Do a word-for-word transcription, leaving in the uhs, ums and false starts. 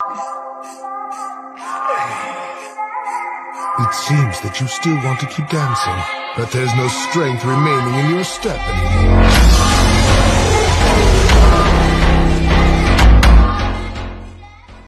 It seems that you still want to keep dancing, but there's no strength remaining in your step anymore.